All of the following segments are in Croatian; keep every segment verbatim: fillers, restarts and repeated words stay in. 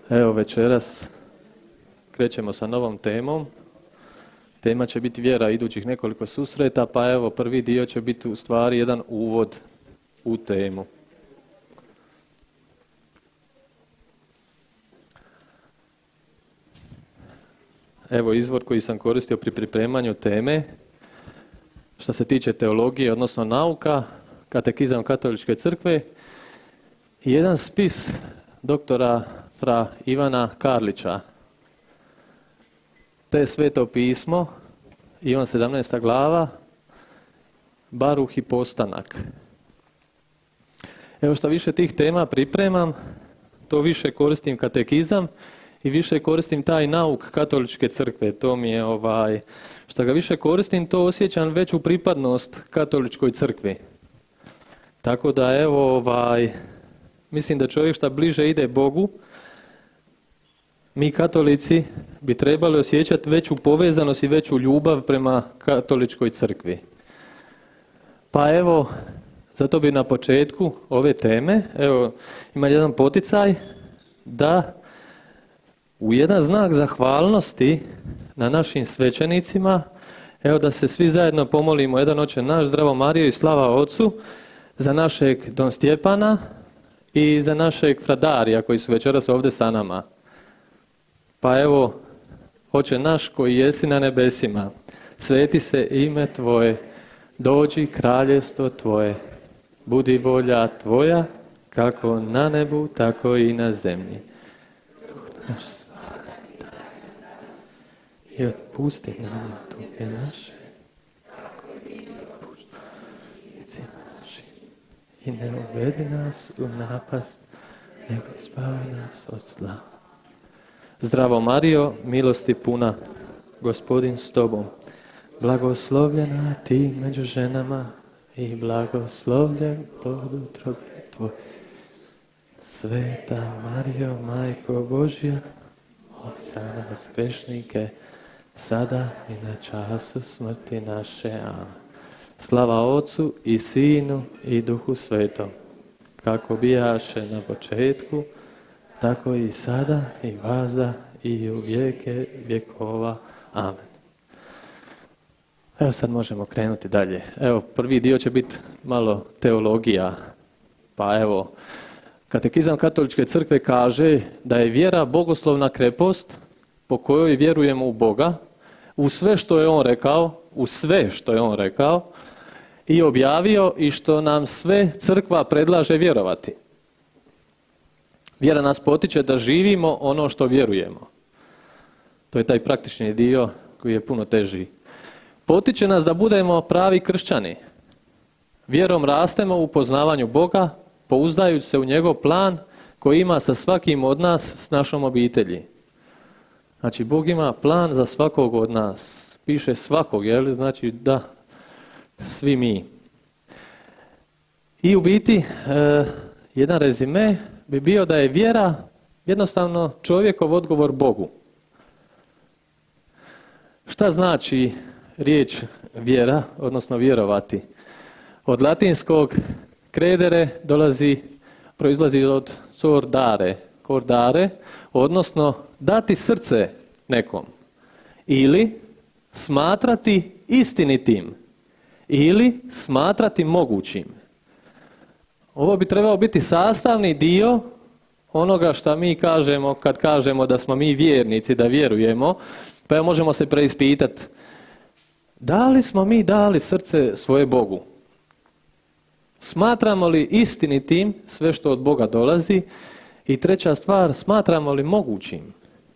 Evo večeras krećemo sa novom temom. Tema će biti vjera idućih nekoliko susreta, pa evo prvi dio će biti u stvari jedan uvod u temu. Evo izvor koji sam koristio pri pripremanju teme. Što se tiče teologije, odnosno nauka, katekizam Katoličke crkve i jedan spis doktora fra Ivana Karlića. Te sveto pismo, Ivan sedamnaesta glava, Baruh i postanak. Evo što više tih tema pripremam, to više koristim katekizam i više koristim taj nauk Katoličke crkve. To mi je ovaj, što ga više koristim, to osjećam veću pripadnost Katoličkoj crkvi. Tako da evo, ovaj, mislim da čovjek što bliže ide Bogu, mi katolici bi trebali osjećati veću povezanost i veću ljubav prema Katoličkoj crkvi. Pa evo, zato bi na početku ove teme, evo, ima jedan poticaj da u jedan znak zahvalnosti na našim svećenicima, evo da se svi zajedno pomolimo jedan Oče naš, Zdravo Marijo i slava Otcu, za našeg Don Stjepana i za našeg Fradarija koji su večeras ovdje sa nama. Pa evo, Oče naš koji jesi na nebesima, sveti se ime Tvoje, dođi kraljevstvo Tvoje, budi volja Tvoja, kako na nebu, tako i na zemlji. Naš svakdnevni daj nam danas i otpusti nam duge naše, kako i mi otpuštamo dužnicima našim. I ne uvedi nas u napast, nego izbavi nas od zla. Zdravo Marijo, milosti puna, Gospodin s tobom, blagoslovljena ti među ženama i blagoslovljen plod utrobe tvoj. Sveta Marijo, Majko Božja, moli za nas grešnike, sada i na času smrti naše. Amen. Slava Otcu i Sinu i Duhu Svetom, kako bijaše na početku, tako i sada i vazda i u vijeke vjekova. Amen. Evo sad možemo krenuti dalje. Evo prvi dio će biti malo teologija. Pa evo, katekizam Katoličke crkve kaže da je vjera bogoslovna krepost po kojoj vjerujemo u Boga, u sve što je On rekao, u sve što je On rekao i objavio i što nam sve crkva predlaže vjerovati. Vjera nas potiče da živimo ono što vjerujemo. To je taj praktični dio koji je puno teži. Potiče nas da budemo pravi kršćani. Vjerom rastemo u poznavanju Boga, pouzdajući se u njegov plan koji ima sa svakim od nas, s našom obitelji. Znači, Bog ima plan za svakog od nas. Piše svakog, jel? Znači da, svi mi. I u biti, e, jedan rezime bi bio da je vjera jednostavno čovjekov odgovor Bogu. Šta znači riječ vjera, odnosno vjerovati? Od latinskog credere dolazi, proizlazi od cordare, cordare, odnosno dati srce nekom. Ili smatrati istinitim. Ili smatrati mogućim. Ovo bi trebao biti sastavni dio onoga što mi kažemo kad kažemo da smo mi vjernici, da vjerujemo, pa evo možemo se preispitati. Da li smo mi dali srce svoje Bogu? Smatramo li istinitim sve što od Boga dolazi? I treća stvar, smatramo li mogućim?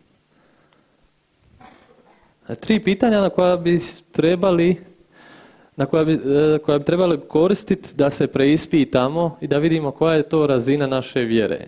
Tri pitanja na koja bi trebali, na koja bi, koja bi trebali koristiti da se preispitamo i da vidimo koja je to razina naše vjere.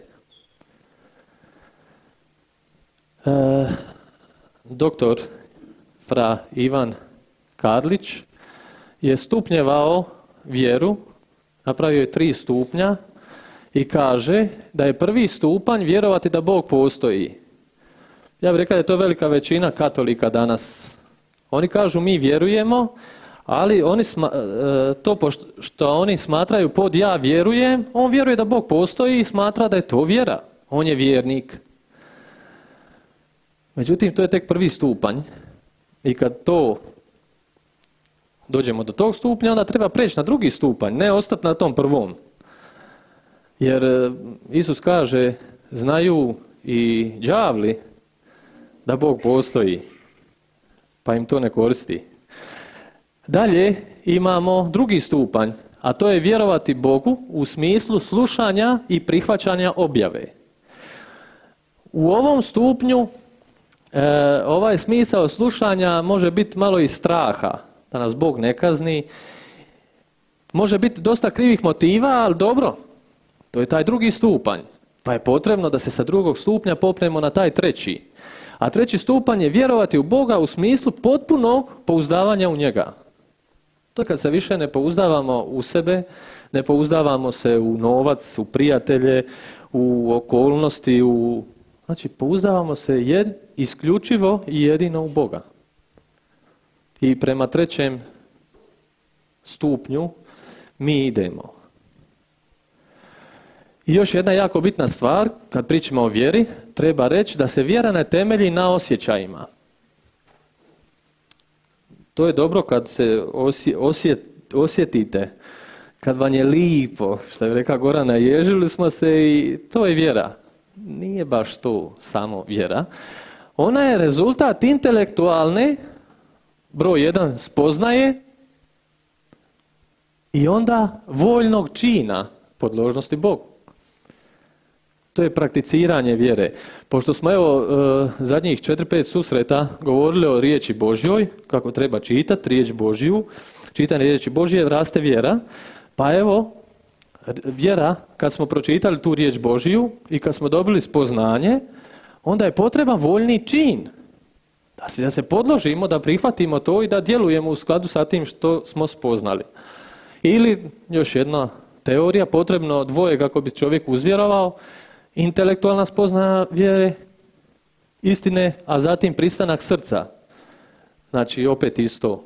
E, doktor fra Ivan Karlić je stupnjevao vjeru, napravio je tri stupnja i kaže da je prvi stupanj vjerovati da Bog postoji. Ja bih rekao da je to velika većina katolika danas. Oni kažu mi vjerujemo, ali oni sma, to što oni smatraju pod ja vjerujem, on vjeruje da Bog postoji i smatra da je to vjera. On je vjernik. Međutim, to je tek prvi stupanj i kad to dođemo do tog stupnja, onda treba preći na drugi stupanj, ne ostati na tom prvom. Jer Isus kaže, znaju i đavli da Bog postoji, pa im to ne koristi. Dalje imamo drugi stupanj, a to je vjerovati Bogu u smislu slušanja i prihvaćanja objave. U ovom stupnju e, ovaj smisao slušanja može biti malo i straha, da nas Bog ne kazni. Može biti dosta krivih motiva, ali dobro, to je taj drugi stupanj. Pa je potrebno da se sa drugog stupnja popnemo na taj treći. A treći stupanj je vjerovati u Boga u smislu potpunog pouzdavanja u njega. To je kad se više ne pouzdavamo u sebe, ne pouzdavamo se u novac, u prijatelje, u okolnosti, u... znači pouzdavamo se jed, isključivo i jedino u Boga. I prema trećem stupnju mi idemo. I još jedna jako bitna stvar, kad pričamo o vjeri, treba reći da se vjera ne temelji na osjećajima. To je dobro kad se osje, osjet, osjetite, kad vam je lipo, što je rekao Gorana, ježili smo se i to je vjera. Nije baš to samo vjera. Ona je rezultat intelektualne, broj jedan, spoznaje i onda voljnog čina podložnosti Bogu. To je prakticiranje vjere. Pošto smo evo zadnjih četiri pet susreta govorili o riječi Božjoj, kako treba čitati riječ Božju, čitanje riječi Božje raste vjera, pa evo vjera, kad smo pročitali tu riječ Božju i kad smo dobili spoznanje, onda je potreban voljni čin. Da se, da se podložimo, da prihvatimo to i da djelujemo u skladu sa tim što smo spoznali. Ili, još jedna teorija, potrebno dvoje kako bi čovjek uzvjerovao, intelektualna spoznaja vjere, istine, a zatim pristanak srca. Znači, opet isto.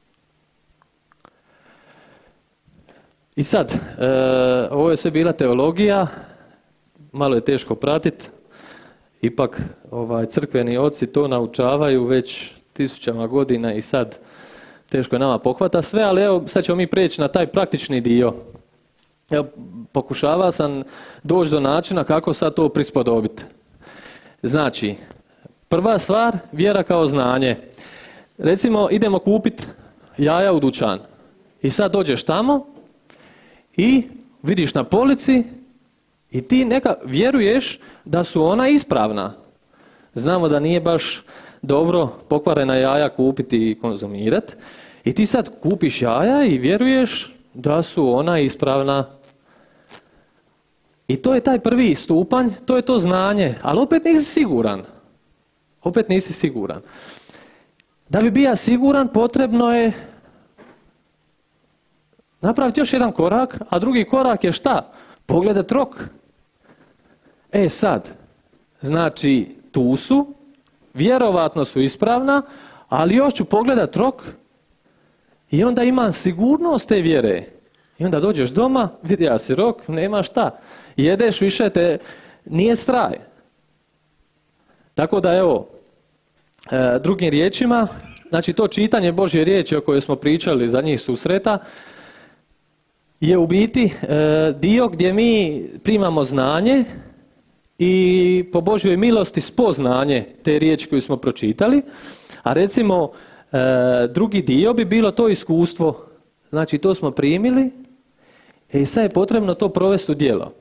I sad, e, ovo je sve bila teologija, malo je teško pratiti, ipak ovaj, crkveni oci to naučavaju već tisućama godina i sad teško je nama pohvata sve, ali evo sad ćemo mi preći na taj praktični dio. Evo, pokušavao sam doći do načina kako sad to prispodobiti. Znači, prva stvar, vjera kao znanje. Recimo, idemo kupiti jaja u dućan i sad dođeš tamo i vidiš na polici i ti neka vjeruješ da su ona ispravna. Znamo da nije baš dobro pokvarena jaja kupiti i konzumirati. I ti sad kupiš jaja i vjeruješ da su ona ispravna. I to je taj prvi stupanj, to je to znanje, ali opet nisi siguran. Opet nisi siguran. Da bi bio siguran, potrebno je napraviti još jedan korak, a drugi korak je šta? Pogledati rok. E sad, znači tu su, vjerovatno su ispravna, ali još ću pogledati rok i onda imam sigurnost te vjere. I onda dođeš doma, vidio si rok, nema šta. Jedeš, više te nije straj. Tako da evo, e, drugim riječima, znači to čitanje Božje riječi o kojoj smo pričali zadnjih susreta, je u biti e, dio gdje mi primamo znanje i po Božjoj milosti spoznanje te riječi koju smo pročitali, a recimo e, drugi dio bi bilo to iskustvo. Znači to smo primili i sad je potrebno to provesti u djelo.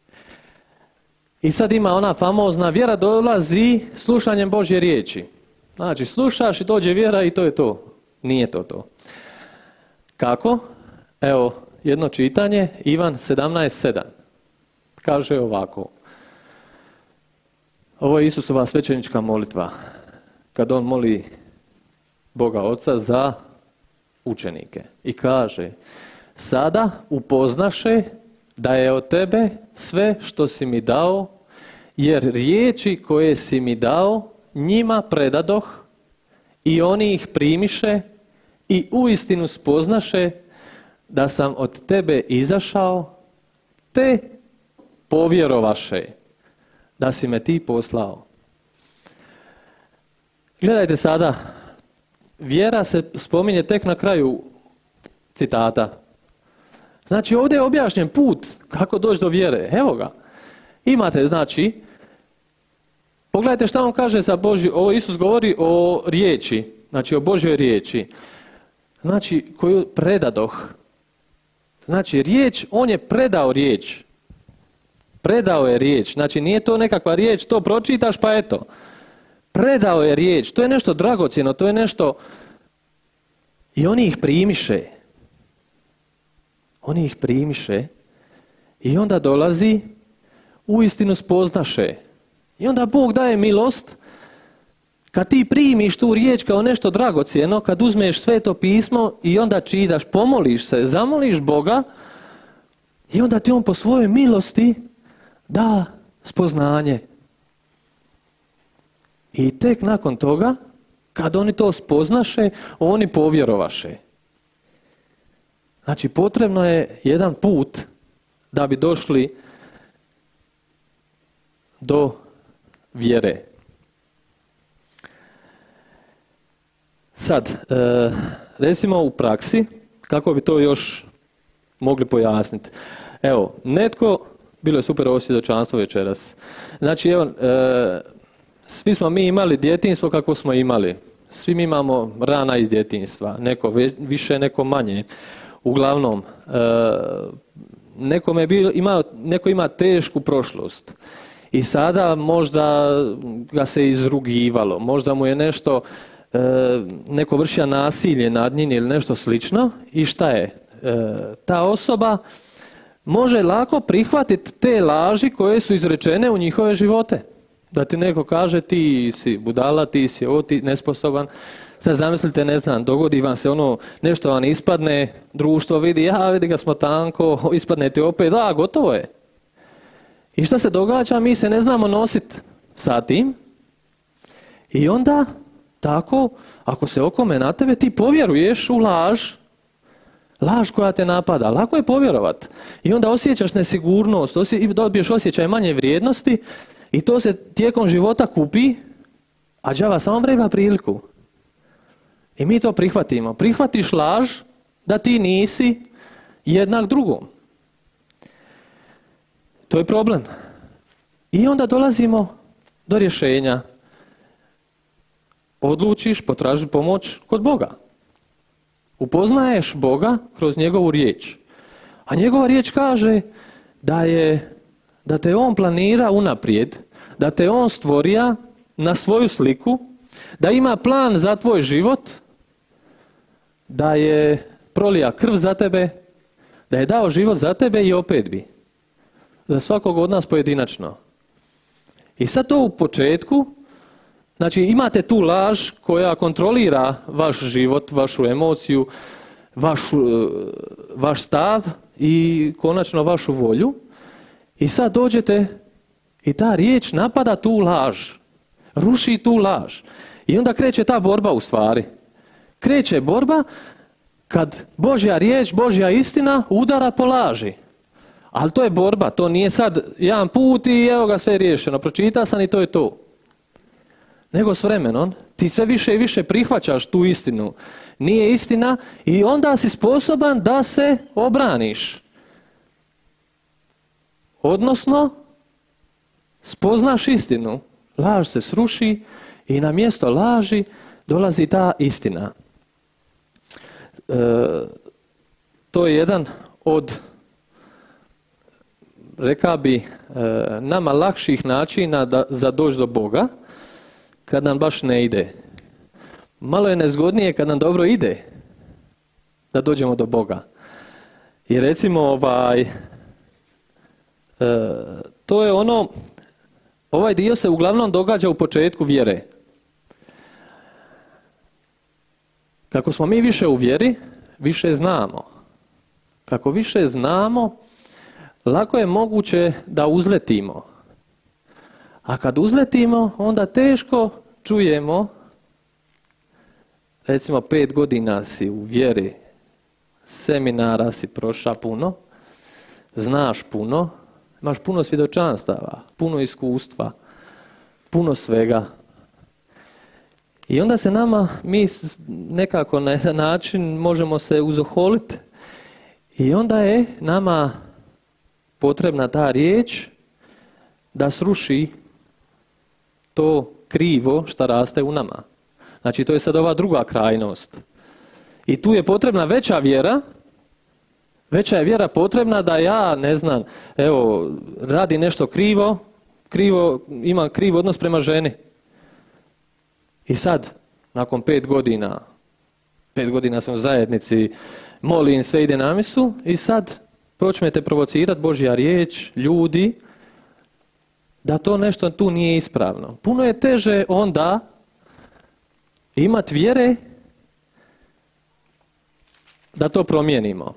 I sad ima ona famozna vjera dolazi slušanjem Božje riječi. Znači slušaš i dođe vjera i to je to. Nije to to. Kako? Evo jedno čitanje, Ivan sedamnaest sedam. Kaže ovako. Ovo je Isusova svećenička molitva. Kad on moli Boga Oca za učenike. I kaže, sada upoznaše da je od tebe sve što si mi dao, jer riječi koje si mi dao, njima predadoh i oni ih primiše i uistinu spoznaše da sam od tebe izašao, te povjerovaše da si me ti poslao. Gledajte sada, vjera se spominje tek na kraju citata. Znači ovdje je objašnjen put kako doći do vjere. Evo ga. Imate, znači, pogledajte šta on kaže za Božju, ovo Isus govori o riječi, znači o Božjoj riječi. Znači, koju predadoh. Znači, riječ, on je predao riječ. Predao je riječ. Znači, nije to nekakva riječ, to pročitaš pa eto. Predao je riječ. To je nešto dragocjeno, to je nešto... I oni ih primiše. Oni ih primiše. I onda dolazi, uistinu spoznaše. I onda Bog daje milost. Kad ti primiš tu riječ kao nešto dragocjeno, kad uzmeš Sveto pismo i onda čitaš, pomoliš se, zamoliš Boga i onda ti on po svojoj milosti da spoznanje. I tek nakon toga, kad oni to spoznaše, oni povjerovaše. Znači, potrebno je jedan put da bi došli do vjere. Sad, e, recimo u praksi, kako bi to još mogli pojasniti. Evo, netko, bilo je super ovo svjedočanstvo večeras. Znači, evo, e, svi smo mi imali djetinjstvo kako smo imali. Svi mi imamo rana iz djetinjstva. Neko više, neko manje. Uglavnom, e, nekome je bilo, ima, neko ima tešku prošlost. I sada možda ga se izrugivalo. Možda mu je nešto... E, neko vršio nasilje nad njim ili nešto slično i šta je? E, ta osoba može lako prihvatiti te laži koje su izrečene u njihove živote. Da ti neko kaže ti si budala, ti si ovo, ti nesposoban. Sad zamislite, ne znam, dogodi vam se ono, nešto vam ispadne, društvo vidi, ja vidi ga smo tanko, ispadne ti opet, da, gotovo je. I šta se događa? Mi se ne znamo nositi sa tim i onda... Tako, ako se okome na tebe, ti povjeruješ u laž, laž koja te napada. Lako je povjerovat. I onda osjećaš nesigurnost, osje, dobiješ osjećaj manje vrijednosti i to se tijekom života kupi, a đava samo vreba priliku. I mi to prihvatimo. Prihvatiš laž da ti nisi jednak drugom. To je problem. I onda dolazimo do rješenja. Odlučiš potražiti pomoć kod Boga. Upoznaješ Boga kroz njegovu riječ. A njegova riječ kaže da je, da te on planira unaprijed, da te on stvorija na svoju sliku, da ima plan za tvoj život, da je prolija krv za tebe, da je dao život za tebe i opet bi. Za svakog od nas pojedinačno. I sad to u početku, znači imate tu laž koja kontrolira vaš život, vašu emociju, vaš, vaš stav i konačno vašu volju. I sad dođete i ta riječ napada tu laž, ruši tu laž. I onda kreće ta borba u stvari. Kreće borba kad Božja riječ, Božja istina udara po laži. Ali to je borba, to nije sad jedan put i evo ga sve riješeno, pročita sam i to je to. Nego s vremenom ti sve više i više prihvaćaš tu istinu. Nije istina i onda si sposoban da se obraniš. Odnosno, spoznaš istinu. Laž se sruši i na mjesto laži dolazi ta istina. E, to je jedan od, reka bi, e, nama lakših načina da, za doći do Boga, kad nam baš ne ide. Malo je nezgodnije kad nam dobro ide da dođemo do Boga. I recimo, ovaj, e, to je ono, ovaj dio se uglavnom događa u početku vjere. Kako smo mi više u vjeri, više znamo. Kako više znamo, lako je moguće da uzletimo. A kad uzletimo, onda teško čujemo, recimo pet godina si u vjeri, seminara si prošao puno, znaš puno, imaš puno svjedočanstava, puno iskustva, puno svega. I onda se nama, mi nekako na jedan način možemo se uzoholiti i onda je nama potrebna ta riječ da sruši to krivo što raste u nama. Znači to je sad ova druga krajnost. I tu je potrebna veća vjera, veća je vjera potrebna da ja, ne znam, evo, radi nešto krivo, krivo, imam kriv odnos prema ženi. I sad, nakon pet godina, pet godina sam u zajednici, molim, sve ide na misu i sad počnete provocirati Božja riječ, ljudi, da to nešto tu nije ispravno. Puno je teže onda imati vjere da to promijenimo.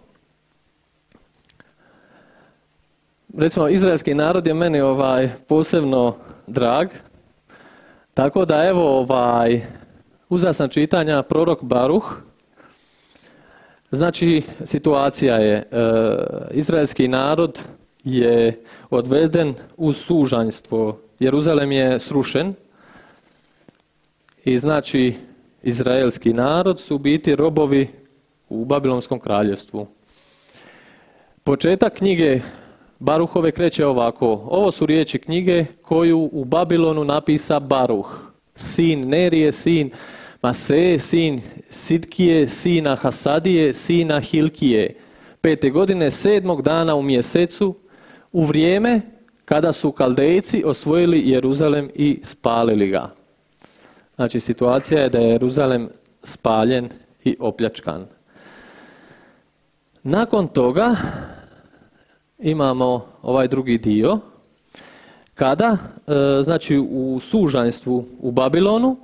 Recimo, izraelski narod je meni ovaj posebno drag, tako da evo ovaj, uzeo sam čitanja prorok Baruh. Znači, situacija je, e, izraelski narod je odveden u sužanjstvo. Jeruzalem je srušen i znači izraelski narod su u biti robovi u Babilonskom kraljevstvu. Početak knjige Baruhove kreće ovako. Ovo su riječi knjige koju u Babilonu napisa Baruh, sin Nerije, sin Maseje, sin Sidkije, sina Hasadije, sina Hilkije, pete godine, sedmog dana u mjesecu, u vrijeme kada su Kaldejci osvojili Jeruzalem i spalili ga. Znači, situacija je da je Jeruzalem spaljen i opljačkan. Nakon toga imamo ovaj drugi dio, kada, e, znači, u sužanjstvu u Babilonu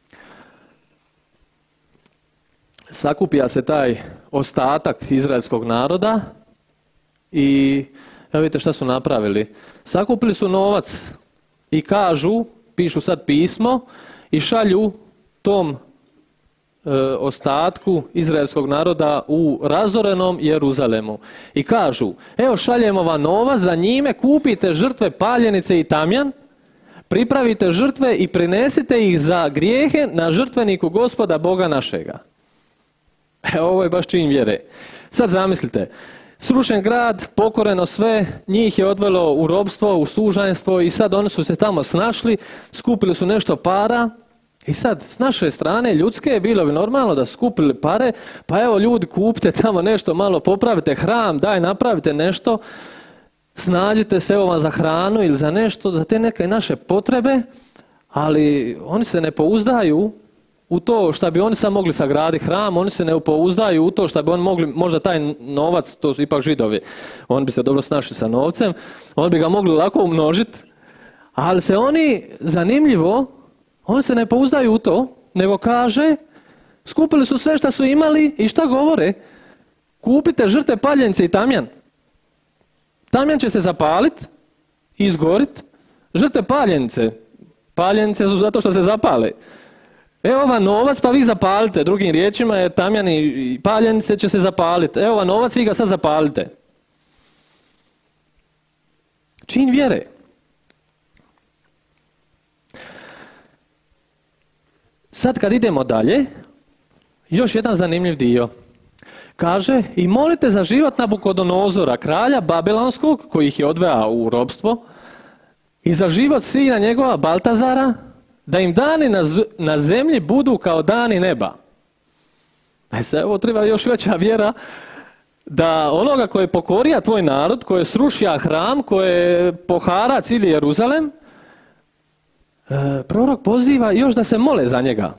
sakupija se taj ostatak izraelskog naroda i evo vidite šta su napravili. Sakupili su novac i kažu, pišu sad pismo i šalju tom e, ostatku izraelskog naroda u razorenom Jeruzalemu. I kažu, evo šaljemo vam novac, za njime kupite žrtve paljenice i tamjan, pripravite žrtve i prinesite ih za grijehe na žrtveniku Gospoda Boga našega. E, ovo je baš čin vjere. Sad zamislite, srušen grad, pokoreno sve, njih je odvelo u robstvo, u sužanjstvo i sad oni su se tamo snašli, skupili su nešto para i sad s naše strane ljudske je bilo bi normalno da su skupili pare, pa evo ljudi kupite tamo nešto, malo popravite hram, daj napravite nešto, snađite se evo vam za hranu ili za nešto, za te neke naše potrebe, ali oni se ne pouzdaju u to što bi oni sad mogli sagraditi hram, oni se ne pouzdaju u to što bi oni mogli, možda taj novac, to su ipak Židovi, oni bi se dobro snašli sa novcem, oni bi ga mogli lako umnožiti, ali se oni, zanimljivo, oni se ne pouzdaju u to, nego kaže, skupili su sve što su imali i šta govore? Kupite žrtve paljenice i tamjan. Tamjan će se zapaliti i izgoriti. Žrtve paljenice, paljenice su zato što se zapale. Evo vam novac, pa vi zapalite. Drugim riječima je tamjan i paljenice će se zapaliti. Evo vam novac, vi ga sad zapalite. Čin vjere. Sad kad idemo dalje, još jedan zanimljiv dio. Kaže, i molite za život Nabukodonozora, kralja Babilonskog, koji ih je odveo u robstvo, i za život sina njegova Baltazara, da im dani na, na zemlji budu kao dani neba. E sad, evo treba još veća vjera da onoga koji je pokorija tvoj narod, koji je srušija hram, koji je pohara cijeli Jeruzalem, e, prorok poziva još da se mole za njega.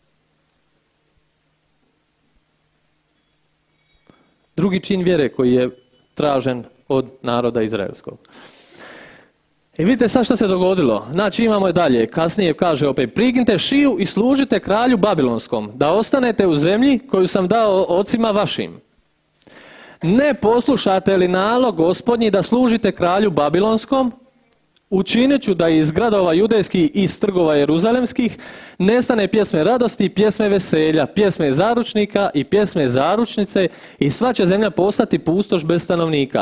Drugi čin vjere koji je tražen od naroda izraelskog. I vidite sad što se dogodilo. Znači imamo dalje, kasnije kaže opet, prignite šiju i služite kralju Babilonskom, da ostanete u zemlji koju sam dao ocima vašim. Ne poslušate li nalog Gospodnji da služite kralju Babilonskom, učinit ću da iz gradova judejskih i iz trgova jeruzalemskih nestane pjesme radosti, pjesme veselja, pjesme zaručnika i pjesme zaručnice i sva će zemlja postati pustoš bez stanovnika.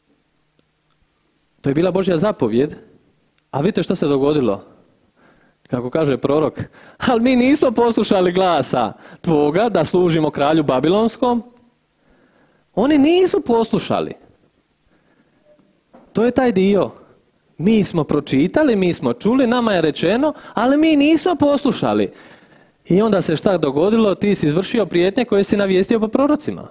To je bila Božja zapovjed, a vidite što se dogodilo. kako kaže prorok, ali mi nismo poslušali glasa tvoga da služimo kralju Babilonskom. Oni nisu poslušali. To je taj dio. Mi smo pročitali, mi smo čuli, nama je rečeno, ali mi nismo poslušali. I onda se šta dogodilo? Ti si izvršio prijetnje koje si navijestio po prorocima.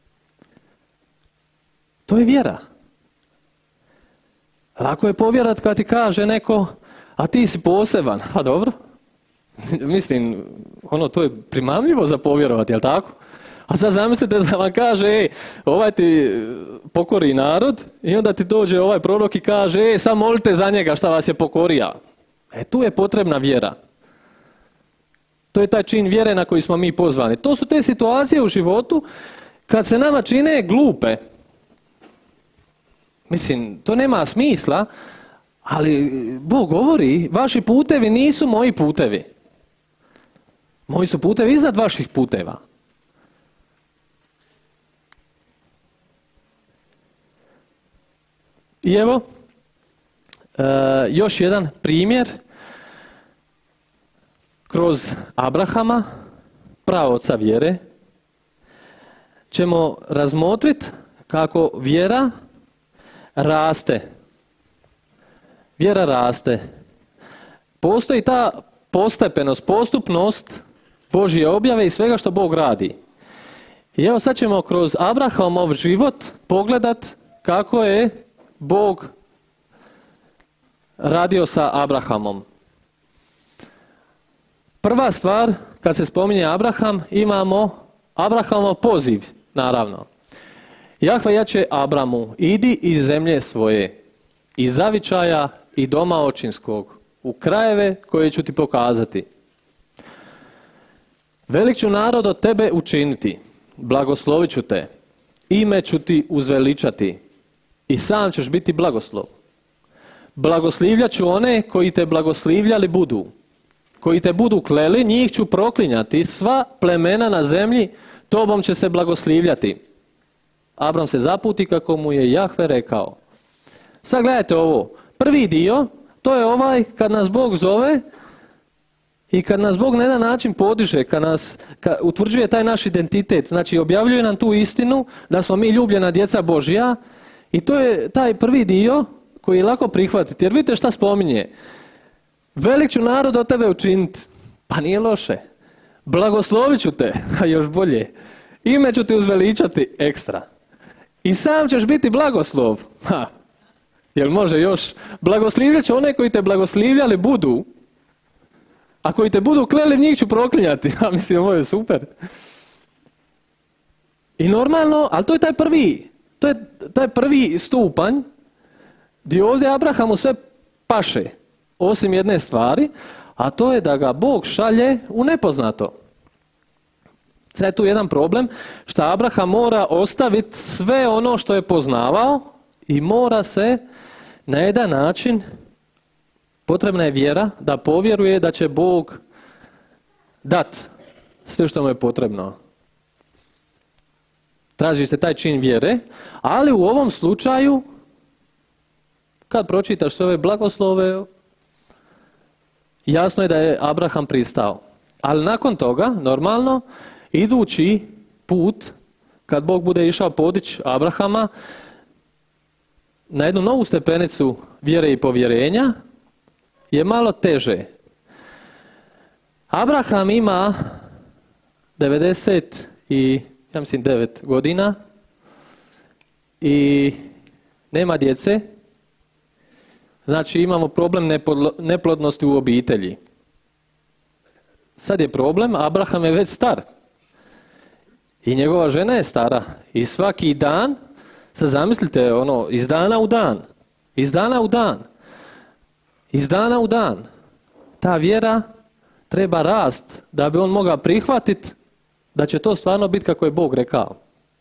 To je vjera. Lako je povjerat kad ti kaže neko, a ti si poseban. A dobro. Mislim, ono, to je primamljivo za povjerovati, jel tako? A sad zamislite da vam kaže, ej, ovaj ti pokori narod i onda ti dođe ovaj prorok i kaže, ej, sad molite za njega šta vas je pokorija. E, tu je potrebna vjera. To je taj čin vjere na koji smo mi pozvani. To su te situacije u životu kad se nama čine glupe. Mislim, to nema smisla, ali Bog govori, vaši putevi nisu moji putevi. Moji su putevi iznad vaših puteva. I evo, e, još jedan primjer kroz Abrahama, praoca vjere, ćemo razmotriti kako vjera raste. Vjera raste. Postoji ta postepenost, postupnost Božje objave i svega što Bog radi. I evo sad ćemo kroz Abrahamov život pogledat kako je Bog radio sa Abrahamom. Prva stvar, kad se spominje Abraham, imamo Abrahamov poziv, naravno. Jahve jače Abramu, idi iz zemlje svoje, iz zavičaja i doma očinskog, u krajeve koje ću ti pokazati. Velik ću narod od tebe učiniti, blagoslovit ću te, ime ću ti uzveličati i sam ćeš biti blagoslov. Blagoslivljat ću one koji te blagoslivljali budu, koji te budu kleli, njih ću proklinjati, sva plemena na zemlji tobom će se blagoslivljati. Abram se zaputi kako mu je Jahve rekao. Sad gledajte ovo, prvi dio, to je ovaj kad nas Bog zove i kad nas Bog na jedan način podiže, kad nas kad utvrđuje taj naš identitet, znači objavljuje nam tu istinu da smo mi ljubljena djeca Božja i to je taj prvi dio koji je lako prihvatiti. Jer vidite šta spominje. Velik ću narod od tebe učiniti. Pa nije loše. Blagoslovit ću te, a još bolje. Ime ću ti uzveličati ekstra. I sam ćeš biti blagoslov. Ha. Jel može još? Blagoslivljat će one koji te blagoslivljali budu. A koji te budu kleli, njih ću proklinjati. Ja mislim, ovo je super. I normalno, ali to je taj prvi, to je taj prvi stupanj gdje ovdje Abrahamu sve paše, osim jedne stvari, a to je da ga Bog šalje u nepoznato. Sad je tu jedan problem, što Abraham mora ostaviti sve ono što je poznavao i mora se na jedan način, potrebna je vjera da povjeruje da će Bog dat sve što mu je potrebno. Traži se taj čin vjere, ali u ovom slučaju, kad pročitaš sve ove blagoslove, jasno je da je Abraham pristao. Ali nakon toga, normalno, idući put, kad Bog bude išao podići Abrahama na jednu novu stepenicu vjere i povjerenja, je malo teže. Abraham ima devedeset i ja mislim devet godina i nema djece. Znači imamo problem neplodnosti u obitelji. Sad je problem, Abraham je već star. I njegova žena je stara. I svaki dan, sad zamislite, ono, iz dana u dan. Iz dana u dan. Iz dana u dan. Ta vjera treba rast da bi on mogao prihvatiti da će to stvarno biti kako je Bog rekao.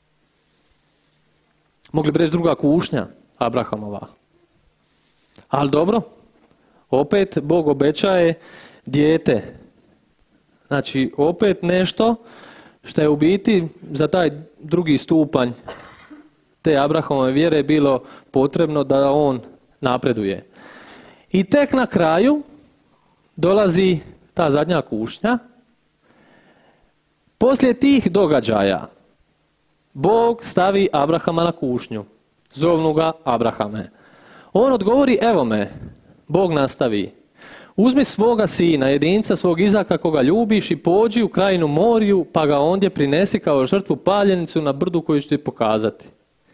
Mogli bi reći druga kušnja Abrahamova. Ali dobro, opet Bog obećaje dijete. Znači, opet nešto što je u biti za taj drugi stupanj te Abrahamove vjere bilo potrebno da on napreduje. I tek na kraju, dolazi ta zadnja kušnja. Poslije tih događaja Bog stavi Abrahama na kušnju. Zovnu ga Abrahame. On odgovori, evo me. Bog nastavi. Uzmi svoga sina, jedinca svog Izaka koga ljubiš i pođi u krajinu Moriju, pa ga ondje prinesi kao žrtvu paljenicu na brdu koju ću ti pokazati.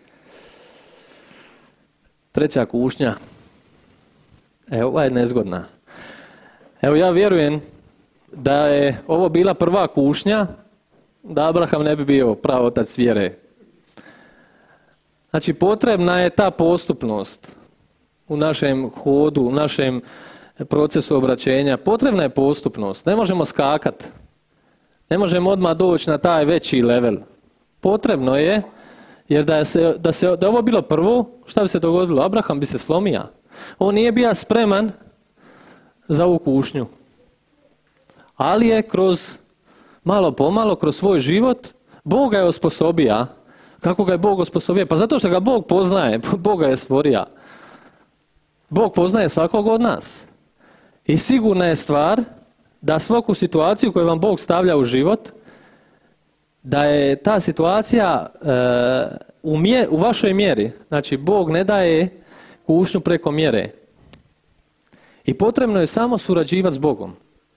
Treća kušnja. Evo, ova je nezgodna. Evo, ja vjerujem da je ovo bila prva kušnja, da Abraham ne bi bio prav otac vjere. Znači, potrebna je ta postupnost u našem hodu, u našem procesu obraćenja. Potrebna je postupnost. Ne možemo skakat. Ne možemo odmah doći na taj veći level. Potrebno je, jer da je, se, da, se, da je ovo bilo prvo, šta bi se dogodilo? Abraham bi se slomio. On nije bio spreman za ovu kušnju. Ali je kroz, malo pomalo, kroz svoj život, Bog ga je osposobio. Kako ga je Bog osposobio? Pa zato što ga Bog poznaje. Bog ga je stvorio. Bog poznaje svakog od nas. I sigurna je stvar da svaku situaciju koju vam Bog stavlja u život, da je ta situacija e, u, mje, u vašoj mjeri. Znači, Bog ne daje kušnju preko mjere. I potrebno je samo surađivati s Bogom.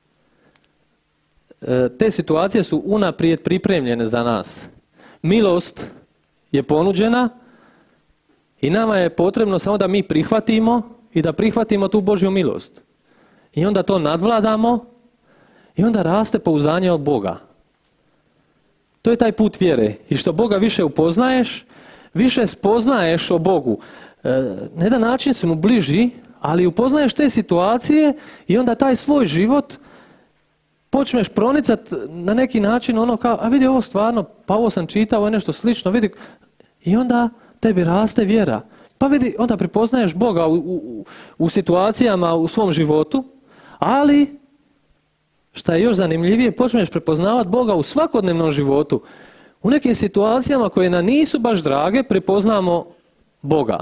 E, te situacije su unaprijed pripremljene za nas. Milost je ponuđena i nama je potrebno samo da mi prihvatimo i da prihvatimo tu Božju milost. I onda to nadvladamo i onda raste pouzdanje od Boga. To je taj put vjere. I što Boga više upoznaješ, više spoznaješ o Bogu. E, na jedan način si mu bliži, ali upoznaješ te situacije i onda taj svoj život počneš pronicati na neki način ono kao, a vidi ovo stvarno, pa ovo sam čitao, ovo je nešto slično, vidi. I onda tebi raste vjera. Pa vidi, onda prepoznaješ Boga u, u, u situacijama u svom životu, ali šta je još zanimljivije, počneš prepoznavati Boga u svakodnevnom životu. U nekim situacijama koje nam nisu baš drage, prepoznamo Boga.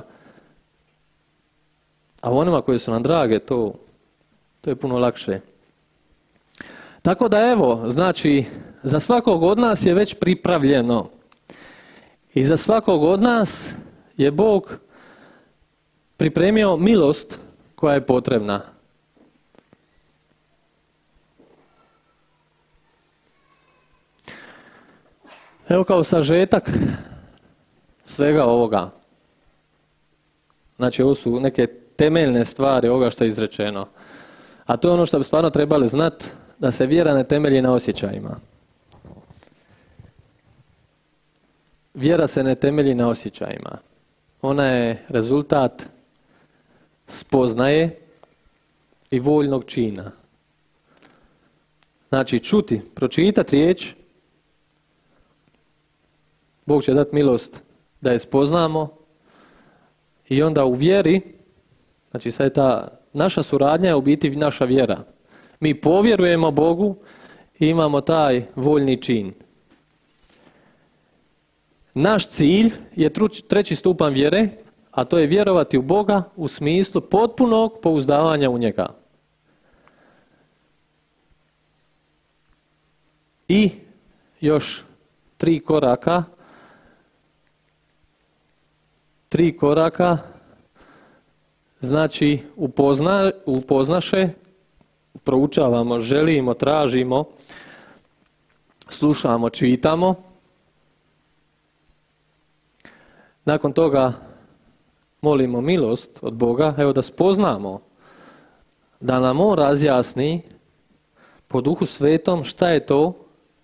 A u onima koje su nam drage, to, to je puno lakše. Tako da evo, znači, za svakog od nas je već pripravljeno. I za svakog od nas je Bog pripremio milost koja je potrebna. Evo kao sažetak svega ovoga. Znači, ovo su neke temeljne stvari ovoga što je izrečeno. A to je ono što bi stvarno trebali znati, da se vjera ne temelji na osjećajima. Vjera se ne temelji na osjećajima. Ona je rezultat spoznaje i voljnog čina. Znači, čuti, pročitati riječ, Bog će dati milost da je spoznamo i onda u vjeri, znači sad je ta naša suradnja je u biti naša vjera. Mi povjerujemo Bogu i imamo taj voljni čin. Naš cilj je treći stupanj vjere, a to je vjerovati u Boga u smislu potpunog pouzdavanja u njega. I još tri koraka, tri koraka, znači upozna, upoznaše, proučavamo, želimo, tražimo, slušamo, čitamo. Nakon toga molimo milost od Boga, evo da spoznamo, da nam On razjasni po Duhu Svetom šta je to.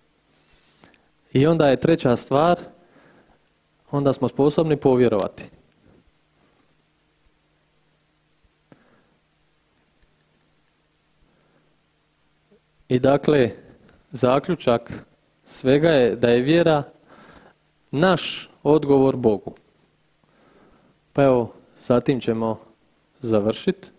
I onda je treća stvar, onda smo sposobni povjerovati. I dakle, zaključak svega je da je vjera naš odgovor Bogu. Pa evo, sa tim ćemo završiti.